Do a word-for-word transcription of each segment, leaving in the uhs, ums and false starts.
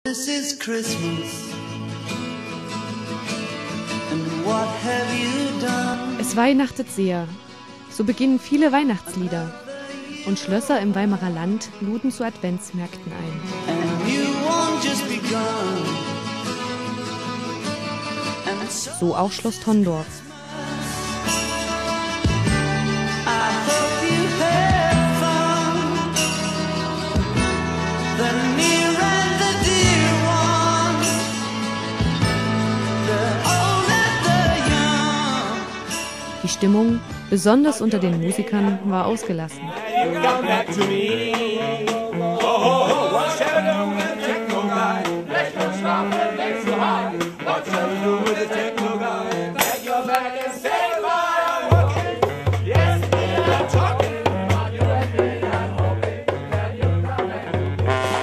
This is Christmas. And what have you done? Es weihnachtet sehr. So beginnen viele Weihnachtslieder. Und Schlösser im Weimarer Land luden zu Adventsmärkten ein. And you won't just begun. And so So auch Schloss Tondorf. I hope you have fun. The near and the dear ones, the old and the young. Die Stimmung, besonders unter den Musikern, war ausgelassen. Come back to me. Oh, oh, oh, what shall we do with the techno guy? Let's go stop and make so high. What shall we do with the techno guy? Pack your bag and say bye. I'm walking. Yes, I'm talking. Are you ready? I'm hoping that you're coming.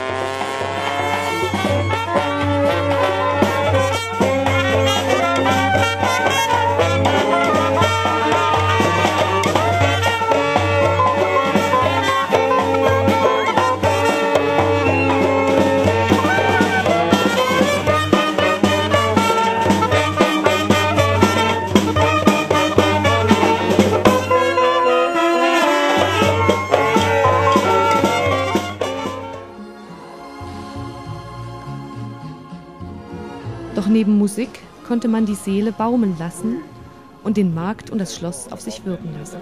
Doch neben Musik konnte man die Seele baumeln lassen und den Markt und das Schloss auf sich wirken lassen.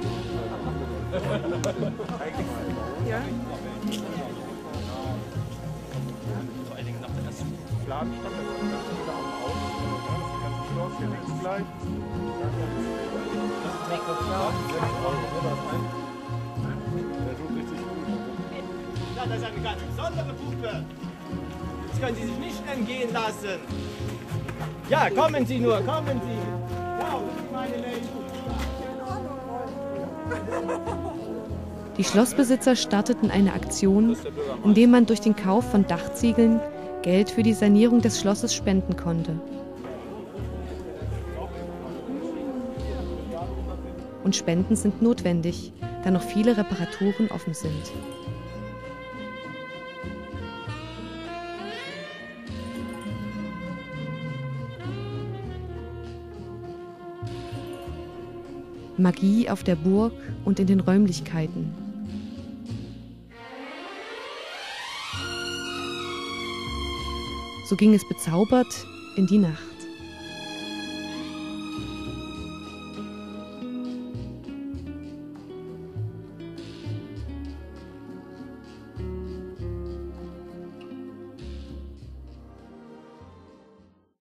Ja, das ist eine ganz besondere Puppe. Das können Sie sich nicht entgehen lassen. Ja, kommen Sie nur, kommen Sie. Ja, meine Lady. Die Schlossbesitzer starteten eine Aktion, indem man durch den Kauf von Dachziegeln Geld für die Sanierung des Schlosses spenden konnte. Und Spenden sind notwendig, da noch viele Reparaturen offen sind. Magie auf der Burg und in den Räumlichkeiten. So ging es bezaubert in die Nacht.